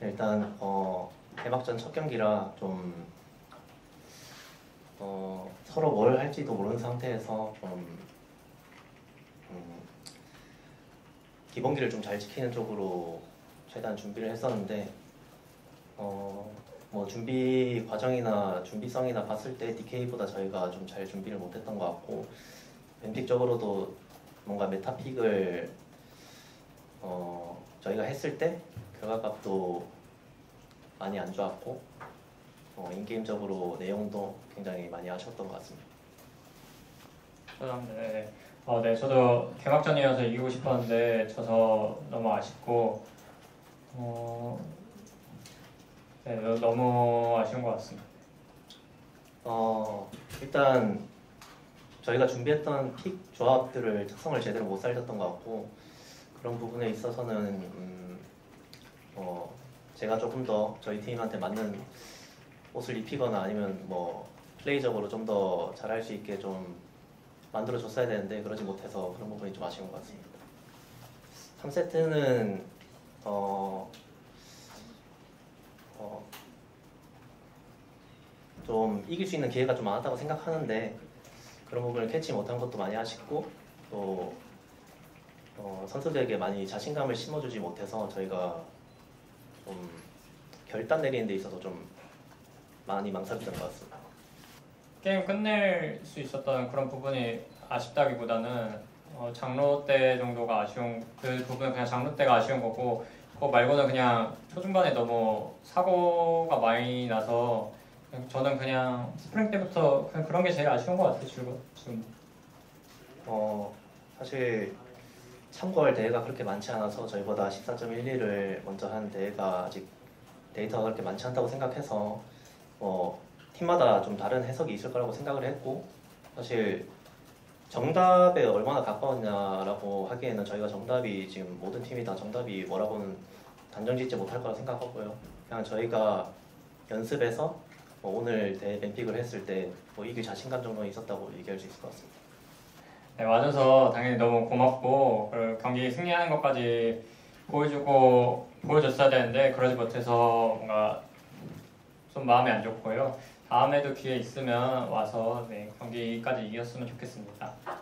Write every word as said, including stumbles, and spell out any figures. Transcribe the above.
일단 어, 개막전 첫 경기라 좀 어, 서로 뭘 할지도 모르는 상태에서 좀 음, 기본기를 좀 잘 지키는 쪽으로 최대한 준비를 했었는데 어, 뭐 준비 과정이나 준비성이나 봤을 때 디케이보다 저희가 좀 잘 준비를 못했던 것 같고 뱀픽적으로도 뭔가 메타픽을 어, 저희가 했을 때 결과값도 많이 안 좋았고 어, 인게임적으로 내용도 굉장히 많이 아쉬웠던 것 같습니다. 죄송합니다. 네. 어, 네, 저도 개막전이어서 이기고 싶었는데 져서 너무 아쉽고 어, 네, 너무 아쉬운 것 같습니다. 어, 일단 저희가 준비했던 픽 조합들을 특성을 제대로 못 살렸던 것 같고 그런 부분에 있어서는 음, 어, 제가 조금 더 저희 팀한테 맞는 옷을 입히거나 아니면 뭐 플레이적으로 좀 더 잘할 수 있게 좀 만들어 줬어야 되는데 그러지 못해서 그런 부분이 좀 아쉬운 것 같습니다. 삼 세트는 어, 어, 좀 이길 수 있는 기회가 좀 많았다고 생각하는데 그런 부분을 캐치 못한 것도 많이 아쉽고 또 어, 선수들에게 많이 자신감을 심어주지 못해서 저희가 좀 결단 내리는 데 있어서 좀 많이 망설였던 것 같습니다. 게임 끝낼 수 있었던 그런 부분이 아쉽다기보다는 어, 장로 때 정도가 아쉬운 그 부분은 그냥 장로 때가 아쉬운 거고 그거 말고는 그냥 초중반에 너무 사고가 많이 나서 저는 그냥 스프링 때부터 그냥 그런 게 제일 아쉬운 것 같아요. 지금. 어, 사실 참고할 대회가 그렇게 많지 않아서 저희보다 십사 점 일이를 먼저 한 대회가 아직 데이터가 그렇게 많지 않다고 생각해서 어, 팀마다 좀 다른 해석이 있을 거라고 생각을 했고 사실 정답에 얼마나 가까웠냐라고 하기에는 저희가 정답이 지금 모든 팀이 다 정답이 뭐라고는 단정 짓지 못할 거라 생각하고요. 그냥 저희가 연습에서 뭐 오늘 대회 뱀픽을 했을 때 뭐 이길 자신감 정도는 있었다고 얘기할 수 있을 것 같습니다. 네, 와줘서 당연히 너무 고맙고 그리고 경기 승리하는 것까지 보여주고 보여줬어야 되는데 그러지 못해서 뭔가 좀 마음이 안 좋고요. 다음에도 기회 있으면 와서 네, 경기까지 이겼으면 좋겠습니다.